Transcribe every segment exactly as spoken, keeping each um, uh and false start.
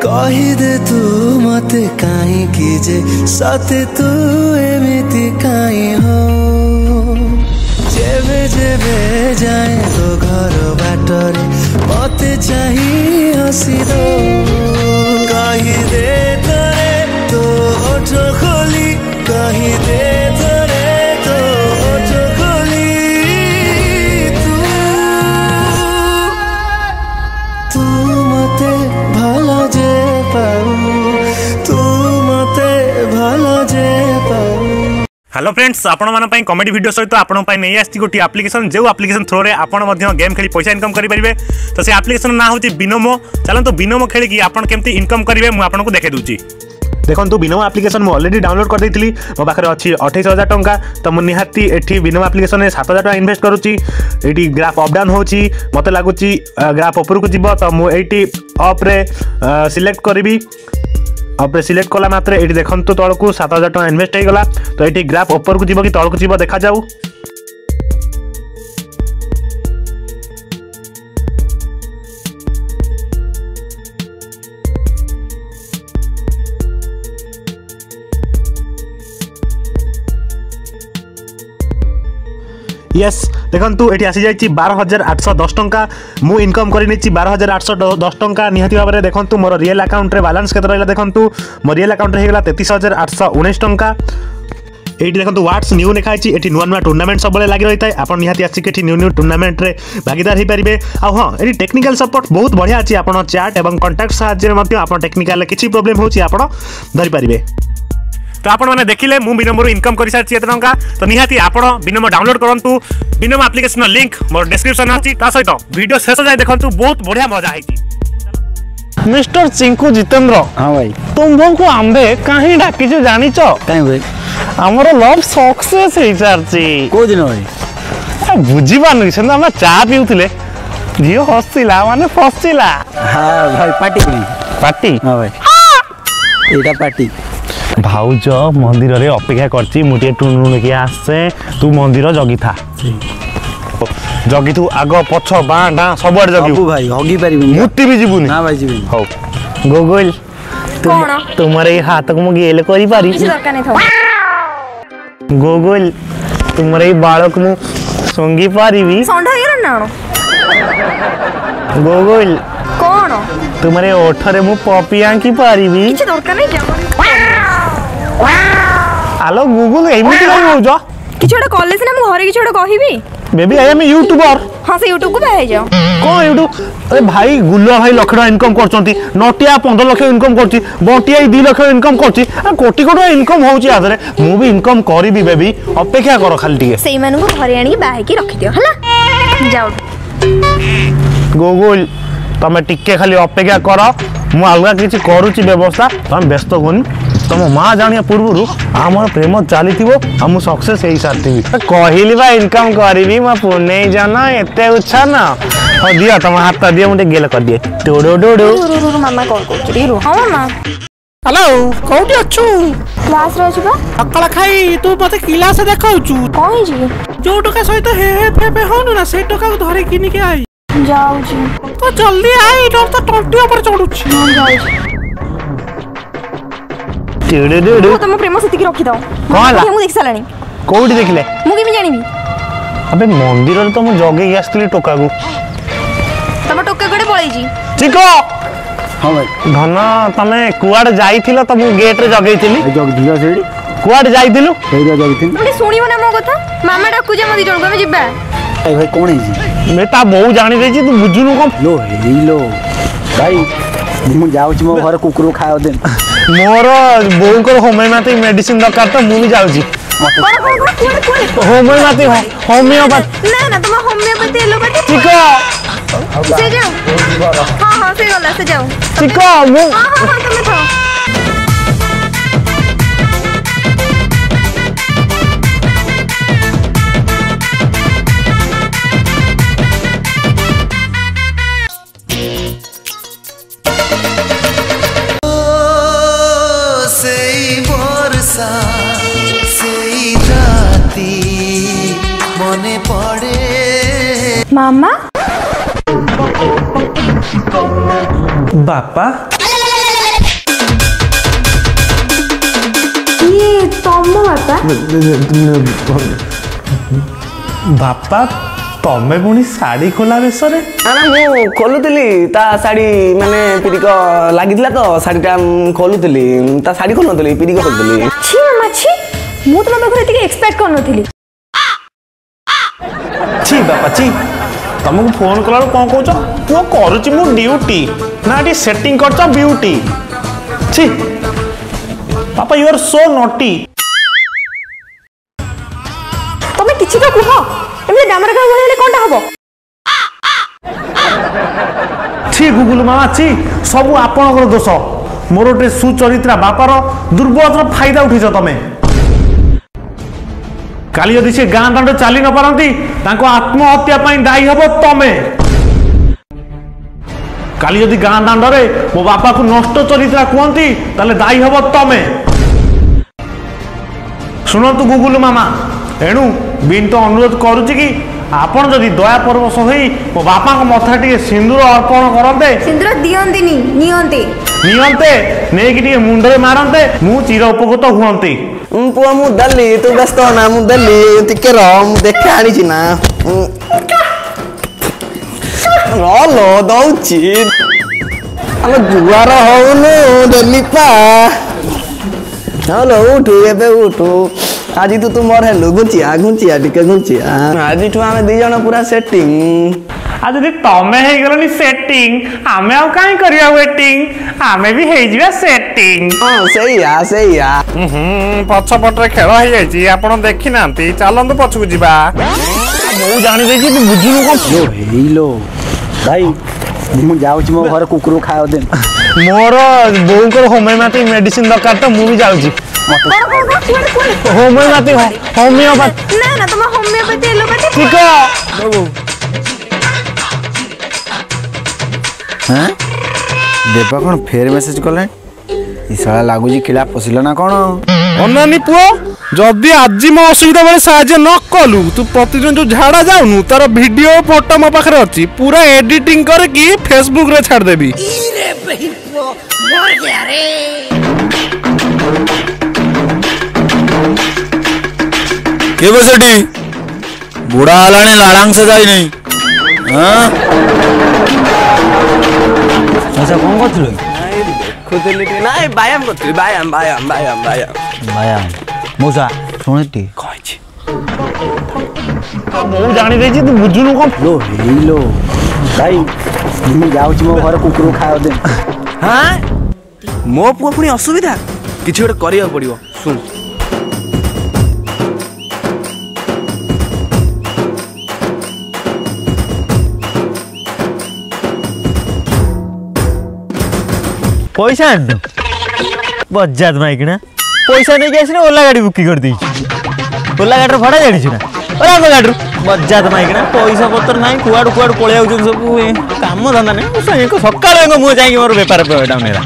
कही दे तू मते काई की जे सते तू एमिति काई हो जेबे जेबे जाए तो घर बाटरे मते चाही हसी दो कही दे तरे तो ओठ खोली कही दे तरे तो ओठ खोली तू तू मते भला जे पाऊ तू मते भला जे पाऊ। हेलो फ्रेंड्स, आपण मान पई कॉमेडी वीडियो सहित आपण पई नै आस्ती गोटी एप्लिकेशन जो एप्लिकेशन थ्रो रे आपण मध्य गेम खेली पैसा इनकम करि परिबे। तो से एप्लिकेशन ना होची बिनोमो। चलन तो बिनोमो खेली कि आपण केमती इनकम करिवे मु आपन को देखे दूची। देखो तो बिनोमो एप्लिकेशन मु ऑलरेडी डाउनलोड कर देइतली मो पाखरे अछि अट्ठाईस हज़ार टंका। तो मु निहाती एठी बिनोमो एप्लिकेशन रे सात हज़ार टंका इन्वेस्ट करूची। एठी ग्राफ अप डाउन होची मते लागुची ग्राफ ऊपर को जिवो। तो मु एठी अप रे सिलेक्ट करबी। अब सिलेक्ट कला मात्र ये देखो तो तौक को सात हजार टका इन्वेस्ट हो गला। तो ये ग्राफ ऊपर को जीव कि तौक जीव देखा जाऊ। यस देखु ये आसी जाइए बारह हजार आठश दस टंका मु इनकम कर बारह हजार आठश दस टंका निहाती भाव में। देखो मोर रियल अकाउंट रे बैलेंस के रहा देखो मो रियल अकाउंट होगा तैंतीस हजार आठश उन्नीस टंका। ये देखो व्हाट्स न्यू लिखाई ये नुआ नुआ टूर्नामेंट सब लगी रही है। आप निहाती आसिक न्यू न्यू टूर्नामेंट रे भागीदार हो पारे। आ हाँ ये टेक्निकल सपोर्ट बहुत बढ़िया अच्छी आप चैट और कंटाक्ट साहाय्य टेक्निकल किसी प्रोब्लेम हो धरी पारे। तो आपण मैंने देखिले मु बिनोमो इनकम कर सारी एत टंका। तो निहाती आपण बिनोमो डाउनलोड करूँ। बिनोमो एप्लिकेशन लिंक मोर डिस्क्रिप्शन अच्छी सहित वीडियो शेष जाए देखु बहुत बढ़िया मजा है। मिस्टर चिंकू जितेंद्र हाँ भाई तुमको आंबे कहीं डाकी जानी भाई आमर लव सक्सेस हो सारी को दिन भाई बुझी पार्न से आम चा पीउले झील हसला माने फसला। हाँ भाई पार्टी पार्टी हाँ भाई एटा पार्टी भाउज मंदिर रे अपेक्षा करची मुटे टुनु के आसे तू मंदिर जगी था जगी तू आग पछ बाँ डाँ सब आड़े जगी भाई हगी पारिबी मुटी भी जीवुनी ना भाई जीवुनी हो गोगोल कोन तुम्हारे हाथ को मु गेल करी पारी किछ दरकार नै था गोगोल तुम्हारे बालक मु संगी पारिबी संडा गेल ना गोगोल कोन तुम्हारे ओठरे मु पपिया की पारिबी किछ दरकार नै क्या हेलो गूगल एमिति काई होजो किछोटा कॉलेज ना मु घरे किछोटा कहिबी बेबी आई एम यूट्यूबर। हां से यूट्यूब को बाहे जाओ कौन यूट्यूब अरे भाई गुल्ला भाई लक्ष टका इनकम करछंती नटिया पंद्रह लाख इनकम करछि बटिया दो लाख इनकम करछि कोटी कोटी इनकम होउछि आदरे मु भी इनकम करिबी बेबी अपेक्षा करो खाली टिके सेई मानु को घरे आनी बाहे की रखि दियो हला जाओ गूगल तमे टिके खाली अपेक्षा करो मु अलगा किछि करूछि व्यवस्था तमे व्यस्त होनी तुम माँ जानिया पूर्व आमर प्रेम चली आम सक्सेस हो सारी कहली बा इनकम करी मो पुणे जन एत उच्छा न हाँ दिया तुम हाथ दिए मुझे गेल कर दिए डोडो डोडो मामा कॉल कर हां मामा हेलो कोठी अछु क्लास रे छिबा अकल खाई तू मते क्लास देखाउछु कोई जी जो टका सहित हे हे फे फे होनु ना से टका को धरे किनी के आई जाऊ जी तो जल्दी आई डर तो टंटी ऊपर चढ़ुछि हां जाऊ जी डोडो डोडो तुम प्रेम सेति की रखि दो कोला मु देख सालानी कोठी देखले मु केमि जानिबी अबे मंदिर रे तो मु जगे के आस्तिली टोका को तम टोका गडे पळै जी चिको हाँ भाई धन तमे कुआड जाइथिलो त मु गेट रे जगैथिली जग दिया सेडी कुआड जाइथिलु सेडी जगैथिन तुम सुनिबो ना मो कथा मामा डाकु जे मदी जण को जिबा भाई भाई कोन है जी मैं ता बहु जानि रे जी तू बुझुनु कम लो हेलो भाई मु जाउछ मो घर कुकुर खाओ देन मोर बोल को होमियोपैथी मेडिसिन दरकार तो मु भी जाउची होमियोपैथी होमियोपैथी ना ना तुम होमियोपैथी एलोपैथी चिको से जाओ हां हां से गला से जाओ चिको मु हां हां हां तुम था मने पड़े मामा बापा ବାପା ବାପା ତମେ ପୁଣି ଶାଢ଼ୀ ଖୋଲା ବେଶରେ? ନା ନା ମୁଁ ଖୋଲୁଥିଲି ତା ଶାଢ଼ୀ ମାନେ ପିରିକ ଲାଗିଥିଲା ତ ଶାଢ଼ୀଟା ଖୋଲୁଥିଲି ତା ଶାଢ଼ୀ ଖୋଲୁନଥିଲି ପିରିକ ଖୋଲୁଥିଲି। ଛି ମାମା ଛି ମୁଁ ତୁମ ପାଖରୁ ଏତିକି ଏକ୍ସପେକ୍ଟ କରିନଥିଲି। ଛି ବାପା ଛି ତମକୁ ଫୋନ କଲାବେଳକୁ କ'ଣ କହୁଛ? ପୁଅ କରୁଛି ମୁଁ ଡ୍ୟୁଟି ନା ଏଠି ସେଟିଂ କରୁଛ ବିୟୁଟି। ଛି ବାପା ୟୁ ଆର୍ ସୋ ନଟି। ତମେ କିଛି ତ କୁହ ଏମିତି ଡାମର ଗାଁ ଭଳି ହେଲେ କଣଟା ହବ? ଛି ଗୁଗୁଲୁ ମାମା ଛି ସବୁ ଆପଣଙ୍କର ଦୋଷ। ମୋର ଗୋଟେ ସୁଚରିତ୍ରା ବାପାର ଦୁର୍ବଳତାର ଫାଇଦା ଉଠିଛ ତମେ। କାଲି ଯଦି ସେ ଗାଁ ଦାଣ୍ଡ ଚାଲି ନ ପାରନ୍ତି ତାଙ୍କ ଆତ୍ମହତ୍ୟା ପାଇଁ ଦାୟୀ ହବ ତମେ। କାଲି ଯଦି ଗାଁ ଦାଣ୍ଡରେ ମୋ ବାପାକୁ ନଷ୍ଟ ଚରିତ୍ରା କୁହନ୍ତି ତାହେଲେ ଦାୟୀ ହବ ତମେ। ଶୁଣନ୍ତୁ ଗୁଗୁଲୁ ମାମା ଏଣୁ ବିନୀତ ଅନୁରୋଧ କରୁଛି କି ଆପଣ ଯଦି ଦୟା ପରବଶ ହୋଇ ମୋ ବାପାଙ୍କ ମଥାରେ ଟିକେ ସିନ୍ଦୁର ଅର୍ପଣ କରନ୍ତେ। ସିନ୍ଦୁର ଦିଅନ୍ତିନି ନିଅନ୍ତେ। ନିଅନ୍ତେ ନେଇକି ଟିକେ ମୁଣ୍ଡରେ ମାରନ୍ତେ ମୁଁ ଚିର ଉପକୃତ ହୁଅନ୍ତି। ପୁଅ ମୁଁ ଦେଲି ତୁ ବ୍ୟସ୍ତ ନା ମୁଁ ଦେଲି ଟିକେ ରହ ମୁଁ ଦେଖେ ଆଣିଛି ନା ରଲୋ ଦଉଛି ଆମେ ଜୁଆର ହଉନୁ ଦେଲି ପା ହଲୋ ଉଠୁ ଏବେ ଉଠୁ ଆଜି ତୁ ତୁ ମୋର ହେଲୁ ଘୁଞ୍ଚିଆ ଘୁଞ୍ଚିଆ ଟିକେ ଘୁଞ୍ଚିଆ ଆଜିଠୁ ଆମେ ଦି ଜଣ ପୁରା ସେଟିଂ। ଆଉ ଯଦି ତମେ ହେଇଗଲନି ସେଟିଂ ଆମେ ଆଉ କାହିଁ କରିବା ୱେଟିଂ ଆମେ ବି ହେଇଯିବା ସେଟିଂ। ହଁ ସେଇଆ ସେଇଆ ପଛପଟରେ ଖେଳ ହେଇଯାଇଛି ଆପଣ ଦେଖିନାହାନ୍ତି ଚାଲନ୍ତୁ ପଛକୁ ଯିବା। ମୁଁ ଜାଣିଦେଇଛି ତୁ ବୁଝୁନୁ କଣ? ହେଇଲୋ ଭାଇ ମୁଁ ଯାଉଛି ମୋ ଘରେ କୁକୁରକୁ ଖାଇବାକୁ ଦେବି। ମୋର ବୋଉଙ୍କର ହୋମିଓପାଥି ମେଡିସିନ ଦରକାର ତ ମୁଁ ବି ଯାଉଛି। ହୋମିଓପାଥି ହୋମିଓପାଥି ନା ନା ତମ ହୋମିଓପାଥି ଏଲୋପାଥି ଠିକ ହଁ ଦେବା କ'ଣ ଫେର ମେସେଜ କଲେ ଇଶାଳା ଲାଗୁଛି କିଳା ପଶିଲ ନା କ'ଣ? ଅନାନି ପୁଅ ଯଦି ଆଜି ମୋ ଅସୁବିଧା ବେଳେ ସାହାଯ୍ୟ ନ କଲୁ ତୁ ପ୍ରତିଦିନ ଯୋଉ ଝାଡ଼ା ଯାଉନୁ ତାର ଭିଡିଓ ଫଟୋ ମୋ ପାଖରେ ଅଛି ପୁରା ଏଡିଟିଂ କରିକି ଫେସବୁକ ରେ ଛାଡ଼ିଦେବି। କେବେ ସେଠି ବୁଢ଼ା ହେଲାଣି ଲାଳାଂଶ ଯାଇନାହିଁ। ଆଚ୍ଛା କ'ଣ କରୁଥିଲୁ? ଦେଖୁଥିଲି ଟିକେ ନାଇଁ ବ୍ୟାୟାମ କରୁଥିଲି ବ୍ୟାୟାମ ବ୍ୟାୟାମ ବ୍ୟାୟାମ ବ୍ୟାୟାମ ଭାୟା ମଉସା ଶୁଣିଟି କହିଛି ମୁଁ ଜାଣିଦେଇଛି ତୁ ବୁଝୁନୁ କଣ? ଲୋ ହେଇଲୋ ଭାଇ ମୁଁ ଯାଉଛି ମୋ ଘରେ କୁକୁରକୁ ଖାଇବାକୁ ଦେବି। ହଁ ମୋ ପୁଅ ପୁଣି ଅସୁବିଧା କିଛି ଗୋଟେ କରିବାକୁ ପଡ଼ିବ ଶୁଣ। पैसा आनु बजात माइकिना पैसा नहीं आसने ओला गाड़ी बुकिंग कर देछि। ओला गाड़ी भड़ा जानिछु ना ओला गाड़ी बजात माइकिना पैसा पत्र नहीं कुआड़ कुआड़ पळे आउछन सब काम धंदा नहीं सकाळ मु जाई मोर बेपार डाउन हेला।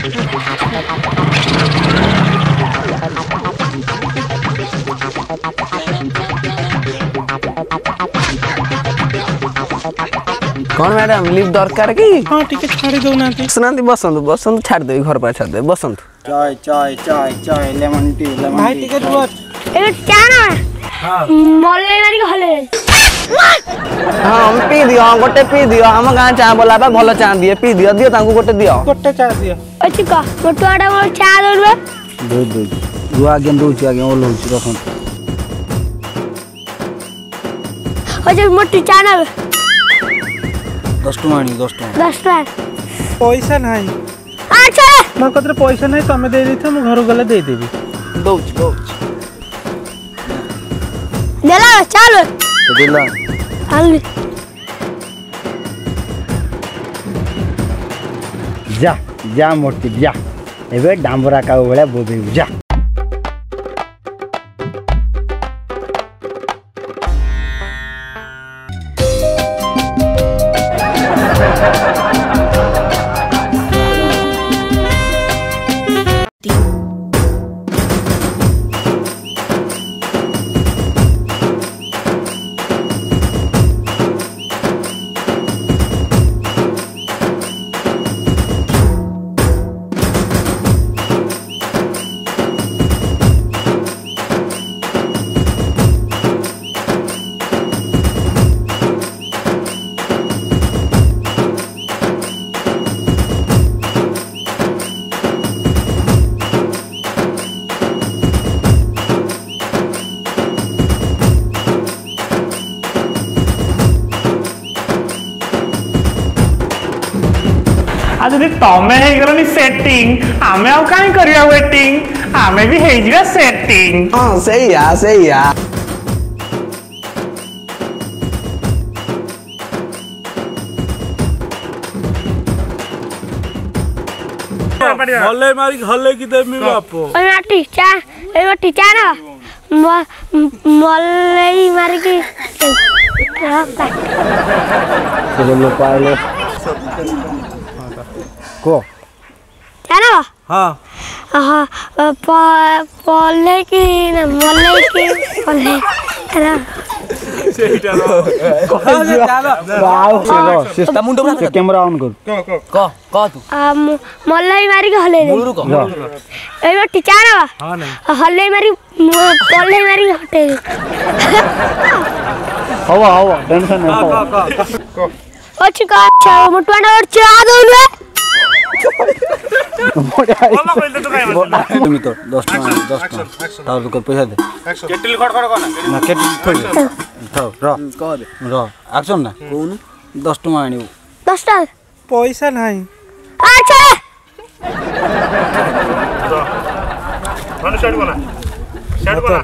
कौन मैडम लिफ्ट दरकार कि? हाँ टिके छाड़ी दउनांती सुनांती बसंतु बसंतु छाड़ देबी घर पर छाड़ देबी बसंतु। चाय चाय चाय चाय लेमन टी लेमन भाई टी टिके रुआ ए क्या ना मले मारी हले हाँ हम पी दियो हम गोटे पी दियो हम गां चा बोला बा भलो चा दिए पी दियो दियो तांको गोटे दियो गोटे चा दियो। अछि का मोटुआडा बोल चा दलबे दो दो दुआ गेम दो चा गेम ओलो रखन अछि मोटू चा ना दस टका आनी दस टका दस टका पैसा नहीं अच्छा मो कतरे पैसा नहीं तमे दे देथो मु घर गले दे देबी दउच दउच देला चल दिला आलू जा जा मोटी जा एबे डांबरा का बेला बोबे जा। आ जदि तमे हे गलनी सेटिंग आमे आउ काई करिया वेटिंग आमे भी हे जिवा सेटिंग हां सही या सही या हल्ले मारी हल्ले की देमी बापो ओय माटी चा ए माटी चा ना मल्ले मारी की चलो लो पाले को जाना हां हां पल्ले की ना मल्ले की पल्ले ना सेटा वाओ चलो सिस्टम मुंडो बना कैमरा ऑन कर क क तू मल्ले मारी के हले मुळरू क ए माटी चा ना हां नहीं हल्ले मारी पल्ले मारी हटे हवा हवा टेंशन नहीं अच्छी का अच्छा मोटवाना और चा दोले तुम तो दस टका दस टका तार को पैसा दे केटल खड़ खड़ कोना ना केटल थोड़ी थाओ र क दे र एक्शन ना कोन दस टका आनियो दस टका पैसा नहीं अच्छा माने स्टार्ट कोना स्टार्ट कोना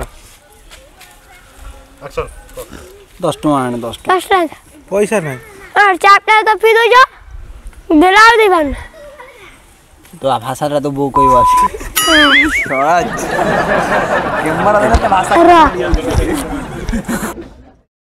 एक्शन दस टका आने दस टका दस टका पैसा नहीं और चापटा तो फिर दो जो दिलाओ दे बन तो भाषा तो बो कोई बात कैमरा देना भाषा रा